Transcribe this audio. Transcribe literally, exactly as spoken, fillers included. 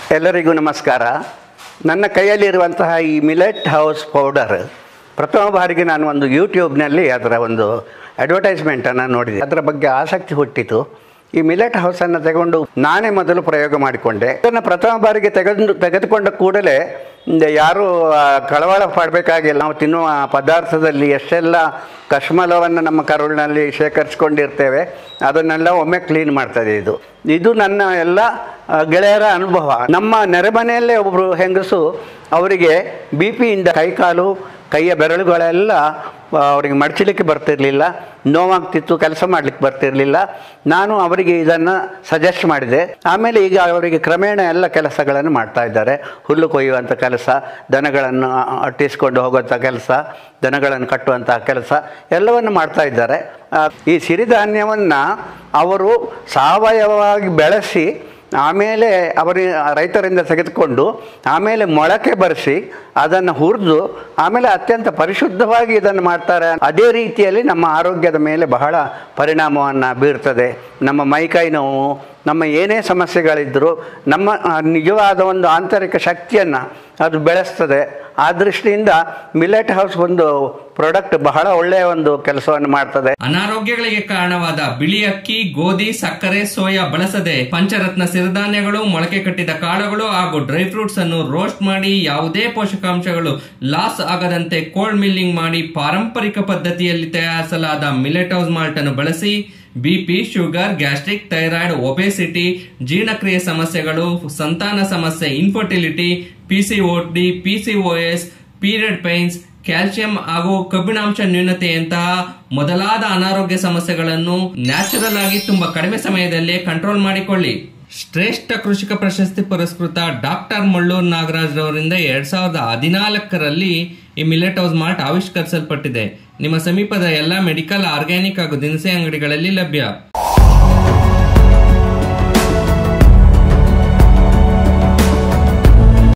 ಎಲ್ಲರಿಗೂ ನಮಸ್ಕಾರ. ನನ್ನ ಕೈಯಲ್ಲಿರುವಂತಹ ಈ ಮಿಲೆಟ್ ಹೌಸ್ ಪೌಡರ್ ಪ್ರಥಮ ಬಾರಿಗೆ ನಾನು ಒಂದು ಯೂಟ್ಯೂಬ್ನಲ್ಲಿ ಅದರ ಒಂದು ಅಡ್ವರ್ಟೈಸ್ಮೆಂಟನ್ನು ನೋಡಿದೆ. ಅದರ ಬಗ್ಗೆ ಆಸಕ್ತಿ ಹುಟ್ಟಿತು. ಈ ಮಿಲೆಟ್ ಹೌಸನ್ನು ತಗೊಂಡು ನಾನೇ ಮೊದಲು ಪ್ರಯೋಗ ಮಾಡಿಕೊಂಡೆ. ಇದನ್ನು ಪ್ರಥಮ ಬಾರಿಗೆ ತೆಗೆದು ತೆಗೆದುಕೊಂಡ ಕೂಡಲೇ ಯಾರೂ ಕಳವಳ ಪಡಬೇಕಾಗಿಲ್ಲ. ನಾವು ತಿನ್ನುವ ಪದಾರ್ಥದಲ್ಲಿ ಎಷ್ಟೆಲ್ಲ ಕಶ್ಮಲವನ್ನು ನಮ್ಮ ಕರುಳಿನಲ್ಲಿ ಶೇಖರಿಸ್ಕೊಂಡಿರ್ತೇವೆ ಅದನ್ನೆಲ್ಲ ಒಮ್ಮೆ ಕ್ಲೀನ್ ಮಾಡ್ತದೆ. ಇದು ಇದು ನನ್ನ ಎಲ್ಲ ಗೆಳೆಯರ ಅನುಭವ. ನಮ್ಮ ನೆರೆಮನೆಯಲ್ಲೇ ಒಬ್ಬರು ಹೆಂಗಸು, ಅವರಿಗೆ ಬಿ ಪಿಯಿಂದ ಕೈಕಾಲು ಕೈಯ ಬೆರಳುಗಳೆಲ್ಲ ಅವರಿಗೆ ಮಡಚಲಿಕ್ಕೆ ಬರ್ತಿರಲಿಲ್ಲ, ನೋವಾಗ್ತಿತ್ತು, ಕೆಲಸ ಮಾಡಲಿಕ್ಕೆ ಬರ್ತಿರಲಿಲ್ಲ. ನಾನು ಅವರಿಗೆ ಇದನ್ನು ಸಜೆಸ್ಟ್ ಮಾಡಿದೆ. ಆಮೇಲೆ ಈಗ ಅವರಿಗೆ ಕ್ರಮೇಣ ಎಲ್ಲ ಕೆಲಸಗಳನ್ನು ಮಾಡ್ತಾ ಇದ್ದಾರೆ. ಹುಲ್ಲು ಕೊಯ್ಯುವಂಥ ಕೆಲಸ, ದನಗಳನ್ನು ಅಟ್ಟಿಸ್ಕೊಂಡು ಹೋಗುವಂಥ ಕೆಲಸ, ದನಗಳನ್ನು ಕಟ್ಟುವಂಥ ಕೆಲಸ ಎಲ್ಲವನ್ನು ಮಾಡ್ತಾ ಇದ್ದಾರೆ. ಈ ಸಿರಿಧಾನ್ಯವನ್ನು ಅವರು ಸಾವಯವವಾಗಿ ಬೆಳೆಸಿ ಆಮೇಲೆ ಅವರು ರೈತರಿಂದ ತೆಗೆದುಕೊಂಡು ಆಮೇಲೆ ಮೊಳಕೆ ಬರೆಸಿ ಅದನ್ನು ಹುರಿದು ಆಮೇಲೆ ಅತ್ಯಂತ ಪರಿಶುದ್ಧವಾಗಿ ಇದನ್ನು ಮಾಡ್ತಾರೆ. ಅದೇ ರೀತಿಯಲ್ಲಿ ನಮ್ಮ ಆರೋಗ್ಯದ ಮೇಲೆ ಬಹಳ ಪರಿಣಾಮವನ್ನು ಬೀರ್ತದೆ. ನಮ್ಮ ಮೈಕೈ ನೋವು, ನಮ್ಮ ಏನೇ ಸಮಸ್ಯೆಗಳಿದ್ದರೂ ನಮ್ಮ ನಿಜವಾದ ಒಂದು ಆಂತರಿಕ ಶಕ್ತಿಯನ್ನು ಅದು ಬೆಳೆಸ್ತದೆ. ಆ ದೃಷ್ಟಿಯಿಂದ ಮಿಲೆಟ್ ಹೌಸ್ ಒಂದು ಪ್ರಾಡಕ್ಟ್ ಬಹಳ ಒಳ್ಳೆಯ ಒಂದು ಕೆಲಸವನ್ನು ಮಾಡ್ತದೆ. ಅನಾರೋಗ್ಯಗಳಿಗೆ ಕಾರಣವಾದ ಬಿಳಿ ಅಕ್ಕಿ, ಗೋಧಿ, ಸಕ್ಕರೆ, ಸೋಯಾ ಬಳಸದೆ ಪಂಚರತ್ನ ಸಿರಿಧಾನ್ಯಗಳು, ಮೊಳಕೆ ಕಟ್ಟಿದ ಕಾಳುಗಳು ಹಾಗೂ ಡ್ರೈ ಫ್ರೂಟ್ಸ್ ಅನ್ನು ರೋಸ್ಟ್ ಮಾಡಿ ಯಾವುದೇ ಪೋಷಕಾಂಶಗಳು ಲಾಸ್ ಆಗದಂತೆ ಕೋಲ್ಡ್ ಮಿಲ್ಲಿಂಗ್ ಮಾಡಿ ಪಾರಂಪರಿಕ ಪದ್ಧತಿಯಲ್ಲಿ ತಯಾರಿಸಲಾದ ಮಿಲೆಟ್ ಹೌಸ್ ಮಾಲ್ಟ್ ಅನ್ನು ಬಳಸಿ BP, sugar, gastric, thyroid, obesity, ಜೀರ್ಣಕ್ರಿಯೆ ಸಮಸ್ಯೆಗಳು, ಸಂತಾನ ಸಮಸ್ಯೆ, infertility, PCOD, PCOS, period pains, calcium ಹಾಗೂ ಕಬ್ಬಿಣಾಂಶ ನ್ಯೂನತೆಯಂತಹ ಮೊದಲಾದ ಅನಾರೋಗ್ಯ ಸಮಸ್ಯೆಗಳನ್ನು ನ್ಯಾಚುರಲ್ ಆಗಿ ತುಂಬಾ ಕಡಿಮೆ ಸಮಯದಲ್ಲೇ ಕಂಟ್ರೋಲ್ ಮಾಡಿಕೊಳ್ಳಿ. ಶ್ರೇಷ್ಠ ಕೃಷಿಕ ಪ್ರಶಸ್ತಿ ಪುರಸ್ಕೃತ ಡಾಕ್ಟರ್ ಮಳ್ಳೂರ್ ನಾಗರಾಜ್ ರವರಿಂದ ಎರಡ್ ಸಾವಿರದ ಹದಿನಾಲ್ಕರಲ್ಲಿ ಈ ಮಿಲೆಟ್ ಹೌಸ್ ಮಾಲ್ಟ್ ಆವಿಷ್ಕರಿಸಲ್ಪಟ್ಟಿದೆ. ನಿಮ್ಮ ಸಮೀಪದ ಎಲ್ಲಾ ಮೆಡಿಕಲ್, ಆರ್ಗ್ಯಾನಿಕ್ ಹಾಗೂ ದಿನಸಿ ಅಂಗಡಿಗಳಲ್ಲಿ ಲಭ್ಯ.